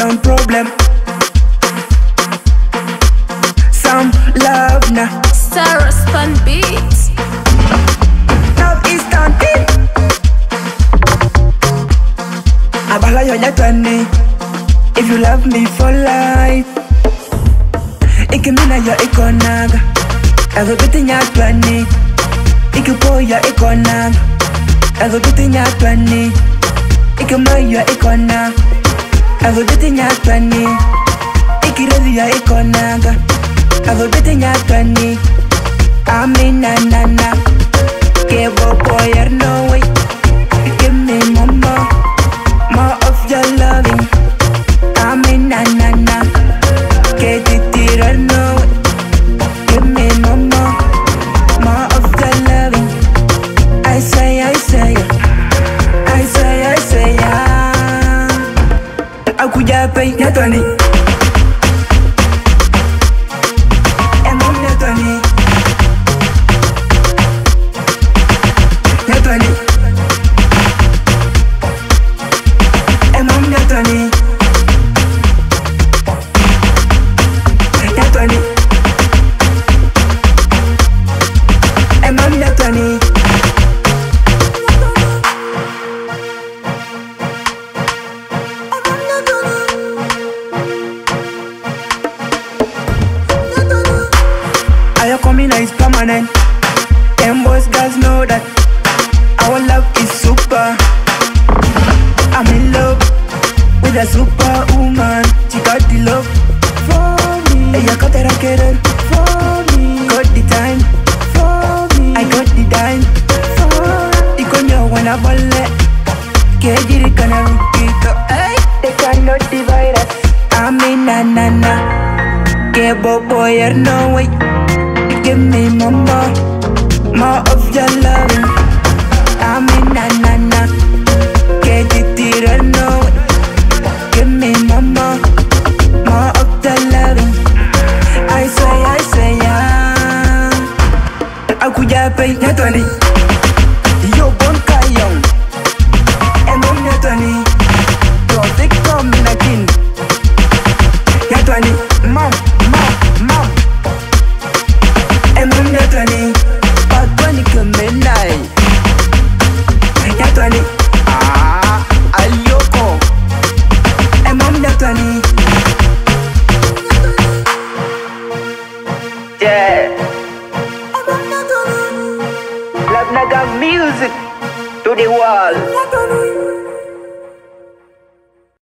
some problem. Some Lavnah. Sarah Spun Beats. Love is stunting. Abala yo nyatwani. If you love me for life, ikimina yo ikonaga. Azobiti nyatwani. Ikipoya ikonaga. Azobiti nyatwani. Ikimaya ikona. Azobiti nyatwani. Ikiredia ikonaga. Azobiti nyatwani. Amina nana. Kebo boy no way. Give me more of your loving. Amina nana. Keditira no way. Give me more of your loving. I say Akuja pay nyatwani. Emom nyatwani. Nyatwani. Emom nyatwani. Nyatwani. Emom nyatwani. Your coming is permanent. Them boys guys know that our love is super. I'm in love with a superwoman. She got the love for me. Ella got the racket for me. Got the time for me. I got the dime for me. Ikonyo wana bolle. Kejiri kana rukito. They cannot divide us. I'm in na. Kebo boy no way.